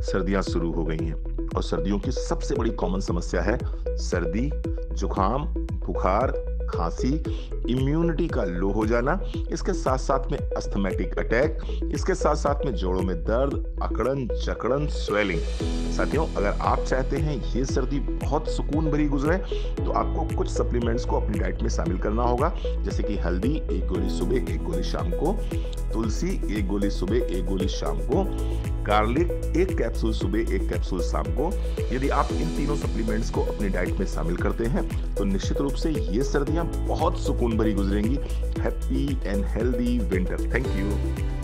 सर्दियां शुरू हो गई हैं और सर्दियों की सबसे बड़ी कॉमन समस्या है सर्दी, जुकाम, बुखार, खांसी, इम्यूनिटी का लो हो जाना, इसके साथ साथ में अस्थमैटिक अटैक, इसके साथ साथ में जोड़ों में दर्द, अकड़न, जकड़न, स्वेलिंग। साथियों, अगर आप चाहते हैं ये सर्दी बहुत सुकून भरी गुजरे तो आपको कुछ सप्लीमेंट्स को अपनी डाइट में शामिल करना होगा, जैसे कि हल्दी 1 गोली सुबह 1 गोली शाम को, तुलसी 1 गोली सुबह 1 गोली शाम को, गार्लिक 1 कैप्सूल सुबह 1 कैप्सूल शाम को। यदि आप इन तीनों सप्लीमेंट्स को अपनी डाइट में शामिल करते हैं तो निश्चित रूप से ये सर्दियां बहुत सुकून भरी गुजरेंगी। Happy and healthy winter. Thank you.